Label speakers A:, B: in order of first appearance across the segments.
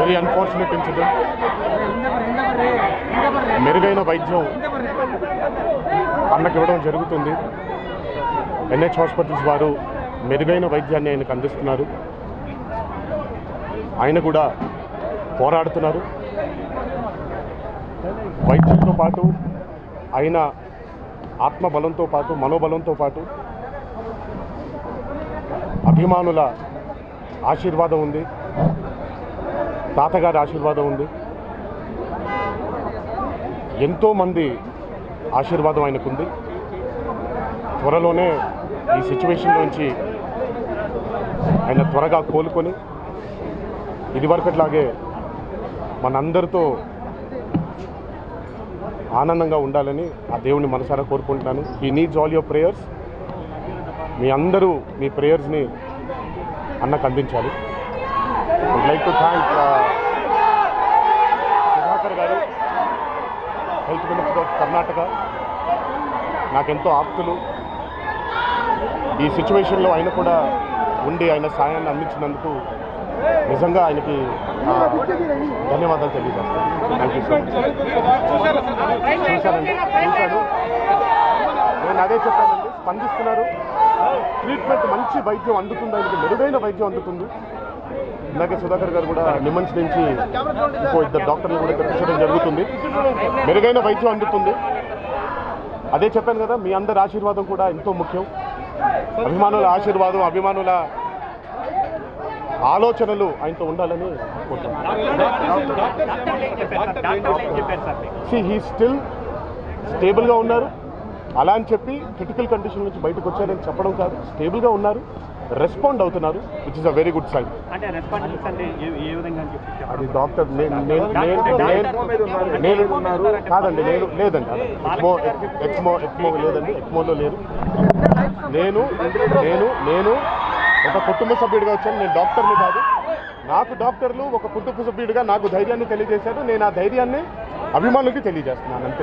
A: Very unfortunate incident. మెరుగైన వైద్యం అన్నకి ఇవ్వడం జరుగుతుంది. ఎన్హెచ్ హాస్పిటల్స్ వారు మెరుగైన వైద్యాన్ని ఆయనకు అందిస్తున్నారు. ఆయన కూడా పోరాడుతున్నారు. వైద్యంతో పాటు ఆయన ఆత్మబలంతో పాటు మనోబలంతో పాటు అభిమానుల ఆశీర్వాదం ఉంది, తాతగారి ఆశీర్వాదం ఉంది, ఎంతోమంది ఆశీర్వాదం ఆయనకుంది. త్వరలోనే ఈ సిచ్యువేషన్ నుంచి ఆయన త్వరగా కోలుకొని ఇదివరకట్లాగే మనందరితో ఆనందంగా ఉండాలని ఆ దేవుని మనసారా కోరుకుంటున్నాను. He needs all your prayers. మీ అందరూ మీ ప్రేయర్స్ని అన్నకు అందించాలి. Would like to thank Sudhakar garu, health minister of Karnataka. నాకెంతో ఆప్తులు. ఈ సిచ్యువేషన్లో ఆయన కూడా ఉండి ఆయన సాయాన్ని అందించినందుకు నిజంగా ఆయనకి ధన్యవాదాలు తెలియజేస్తాను. Thank you so much. చూశాడు. నేను అదే చెప్పానండి, స్పందిస్తున్నారు. ట్రీట్మెంట్ మంచి వైద్యం అందుతుంది, ఆయనకి మెరుగైన వైద్యం అందుతుంది. ఇలాగే సుధాకర్ గారు కూడా నిమన్స్ నుంచి ఇంకో ఇద్దరు డాక్టర్లు కూడా తెప్పించడం జరుగుతుంది. మెరుగైన వైద్యం అందుతుంది. అదే చెప్పాను కదా, మీ అందరి ఆశీర్వాదం కూడా ఎంతో ముఖ్యం. అభిమానుల ఆశీర్వాదం, అభిమానుల ఆలోచనలు ఆయనతో ఉండాలని కోరుతున్నాను. హీ స్టిల్ స్టేబుల్గా ఉన్నారు. అలా అని చెప్పి క్రిటికల్ కండిషన్ నుంచి బయటకు వచ్చారని చెప్పడం కాదు, స్టేబుల్గా ఉన్నారు, రెస్పాండ్ అవుతున్నారు, which is a very good sign. అది డాక్టర్ కాదండి, లేదండి, ఎక్స్మో లేదండి, ఎక్స్మోలో లేరు. నేను ఒక కుటుంబ సభ్యుడిగా వచ్చాను. నేను డాక్టర్ని కాదు. నాకు డాక్టర్లు ఒక కుటుంబ సభ్యుడిగా నాకు ధైర్యాన్ని తెలియజేశారు. నేను ఆ ధైర్యాన్ని అభిమానులకి తెలియజేస్తున్నాను అంతే.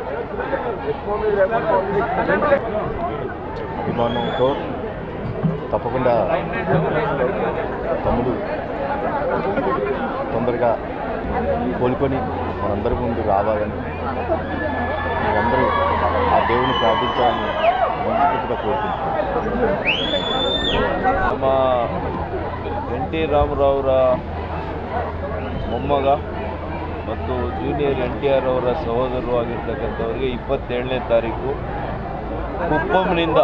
B: అభిమానంతో తప్పకుండా తమ్ముడు తొందరగా కోలుకొని మనందరి ముందు రావాలని మీరందరూ ఆ దేవుని ప్రార్థించాలని మనస్ఫూర్తిగా కోరుకుంటున్నాను.
C: ನಮ್ಮ NT ರಾಮರಾವರ ಮೊಮ್ಮಗ ಮತ್ತು ಜೂನಿಯರ್ NTR ಅವರ ಸಹೋದರರು ಆಗಿರ್ತಕ್ಕಂಥವ್ರಿಗೆ 27ನೇ ತಾರೀಕು ಕುಪ್ಪಂನಿಂದ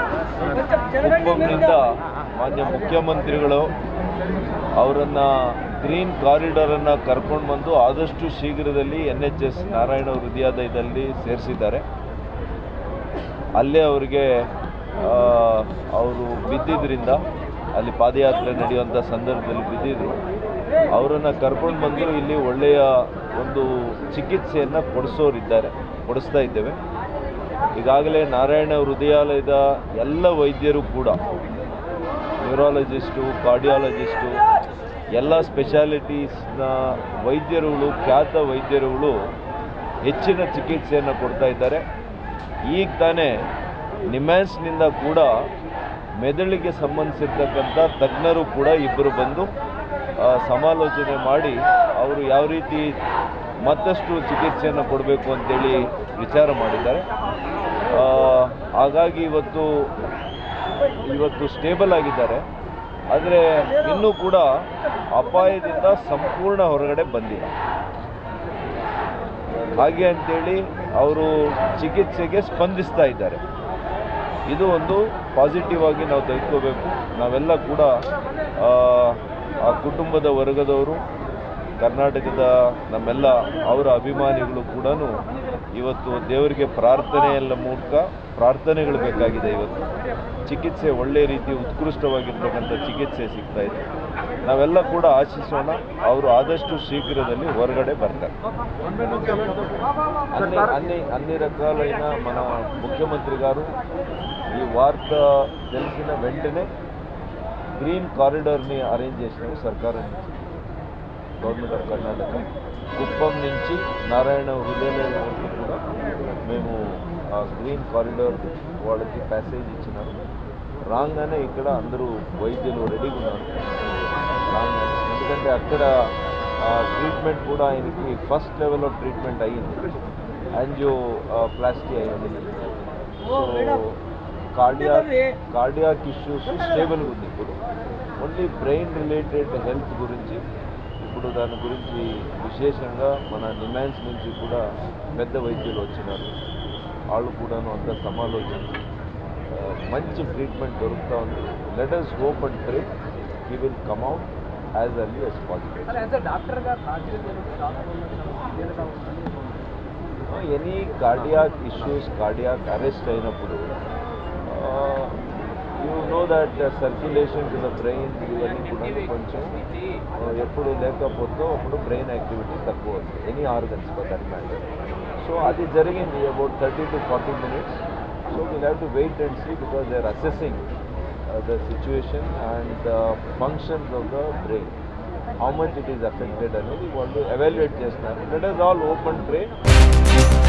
C: ಮಾನ್ಯ ಮುಖ್ಯಮಂತ್ರಿಗಳು ಅವರನ್ನು ಗ್ರೀನ್ ಕಾರಿಡಾರನ್ನು ಕರ್ಕೊಂಡು ಬಂದು ಆದಷ್ಟು ಶೀಘ್ರದಲ್ಲಿ NHS ನಾರಾಯಣ ಹೃದಯಾಲಯದಲ್ಲಿ ಸೇರಿಸಿದ್ದಾರೆ. ಅಲ್ಲೇ ಅವರಿಗೆ ಅವರು ಬಿದ್ದಿದ್ದರಿಂದ ಅಲ್ಲಿ ಪಾದಯಾತ್ರೆ ನಡೆಯುವಂಥ ಸಂದರ್ಭದಲ್ಲಿ ಬಿದ್ದಿದ್ರು. ಅವರನ್ನು ಕರ್ಕೊಂಡು ಬಂದು ಇಲ್ಲಿ ಒಳ್ಳೆಯ ಒಂದು ಚಿಕಿತ್ಸೆಯನ್ನು ಕೊಡಿಸ್ತಾ ಇದ್ದೇವೆ. ಈಗಾಗಲೇ ನಾರಾಯಣ ಹೃದಯಾಲಯದ ಎಲ್ಲ ವೈದ್ಯರು ಕೂಡ, ನ್ಯೂರಾಲಜಿಸ್ಟು, ಕಾರ್ಡಿಯಾಲಜಿಸ್ಟು, ಎಲ್ಲ ಸ್ಪೆಷಾಲಿಟೀಸ್ನ ವೈದ್ಯರುಗಳು, ಖ್ಯಾತ ವೈದ್ಯರುಗಳು ಹೆಚ್ಚಿನ ಚಿಕಿತ್ಸೆಯನ್ನು ಕೊಡ್ತಾ ಇದ್ದಾರೆ. ಈಗ ತಾನೇ ನಿಮ್ಯಾನ್ಸ್ನಿಂದ ಕೂಡ ಮೆದುಳಿಗೆ ಸಂಬಂಧಿಸಿರ್ತಕ್ಕಂಥ ತಜ್ಞರು ಕೂಡ ಇಬ್ಬರು ಬಂದು ಸಮಾಲೋಚನೆ ಮಾಡಿ ಅವರು ಯಾವ ರೀತಿ ಮತ್ತಷ್ಟು ಚಿಕಿತ್ಸೆಯನ್ನು ಕೊಡಬೇಕು ಅಂತೇಳಿ ವಿಚಾರ ಮಾಡಿದ್ದಾರೆ. ಹಾಗಾಗಿ ಇವತ್ತು ಸ್ಟೇಬಲ್ ಆಗಿದ್ದಾರೆ. ಆದರೆ ಇನ್ನೂ ಕೂಡ ಅಪಾಯದಿಂದ ಸಂಪೂರ್ಣ ಹೊರಗಡೆ ಬಂದಿಲ್ಲ. ಹಾಗೆ ಅಂತೇಳಿ ಅವರು ಚಿಕಿತ್ಸೆಗೆ ಸ್ಪಂದಿಸ್ತಾ ಇದ್ದಾರೆ. ಇದು ಒಂದು ಪಾಸಿಟಿವ್ ಆಗಿ ನಾವು ತೆಗೆದುಕೋಬೇಕು. ನಾವೆಲ್ಲ ಕೂಡ ಆ ಕುಟುಂಬದ ವರ್ಗದವರು, ಕರ್ನಾಟಕದ ನಮ್ಮೆಲ್ಲ ಅವರ ಅಭಿಮಾನಿಗಳು ಕೂಡ ಇವತ್ತು ದೇವರಿಗೆ ಪ್ರಾರ್ಥನೆಯಲ್ಲ ಮೂಲಕ ಪ್ರಾರ್ಥನೆಗಳು ಬೇಕಾಗಿದೆ. ಇವತ್ತು ಚಿಕಿತ್ಸೆ ಒಳ್ಳೆಯ ರೀತಿ ಉತ್ಕೃಷ್ಟವಾಗಿರ್ತಕ್ಕಂಥ ಚಿಕಿತ್ಸೆ ಸಿಗ್ತಾ ಇದೆ. ನಾವೆಲ್ಲ ಕೂಡ ಆಶಿಸೋಣ ಅವರು ఆదಷ್ಟು శీఘ్రದಲ್ಲಿ ಹೊರಗಡೆ ಬರ್ತಾರೆ. అన్ని రకాలైన మన ముఖ్యమంత్రి గారు ఈ వార్త తెలిసిన వెంటనే గ్రీన్ కారిడార్ని అరేంజ్ చేసినారు సర్కారం నుంచి, గవర్నమెంట్ ఆఫ్ కర్ణాటక. కుప్పం నుంచి నారాయణ హృదయాలయం వరకు కూడా మేము ఆ గ్రీన్ కారిడార్ వాళ్ళకి ప్యాసేజ్ ఇచ్చినారు. రాగానే ఇక్కడ అందరూ వైద్యులు రెడీగా ఉన్నారు. ఎందుకంటే అక్కడ ట్రీట్మెంట్ కూడా ఆయనకి ఫస్ట్ లెవెల్ ఆఫ్ ట్రీట్మెంట్ అయ్యింది, యాంజియోప్లాస్టీ అయింది. సో కార్డియాక్ ఇష్యూస్ స్టేబుల్ ఉంది. ఇప్పుడు ఓన్లీ బ్రెయిన్ రిలేటెడ్ హెల్త్ గురించి ఇప్పుడు దాని గురించి విశేషంగా మన నిమాన్స్ నుంచి కూడా పెద్ద వైద్యులు వచ్చినారు. వాళ్ళు కూడాను అంతా సమాలోచించి మంచి ట్రీట్మెంట్ దొరుకుతూ ఉంది. Let us hope and pray he will come out as early as possible. Any cardiac issues, cardiac arrest అయినప్పుడు you know that circulation to the brain ఇవన్నీ కూడా కొంచెం ఎప్పుడు లేకపోతే అప్పుడు బ్రెయిన్ యాక్టివిటీ తక్కువ అవుతుంది, any organs for that matter. So అది జరిగింది about 30 to 40 minutes. So we'll have to wait and see because they are assessing the situation and the functions of the brain, how much it is affected అనేది వాళ్ళు evaluate చేస్తున్నారు. Let us all hope and pray.